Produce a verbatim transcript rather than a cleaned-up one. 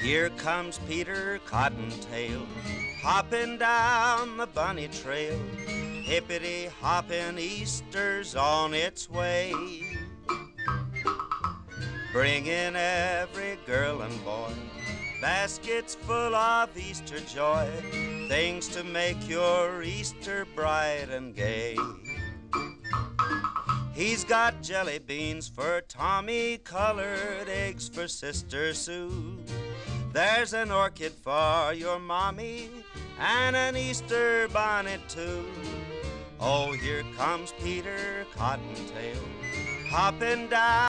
Here comes Peter Cottontail, hopping down the bunny trail. Hippity hopping, Easter's on its way, bringing every girl and boy baskets full of Easter joy, things to make your Easter bright and gay. He's got jelly beans for Tommy, colored eggs for Sister Sue. There's an orchid for your mommy and an Easter bonnet too. Oh, here comes Peter Cottontail, hopping down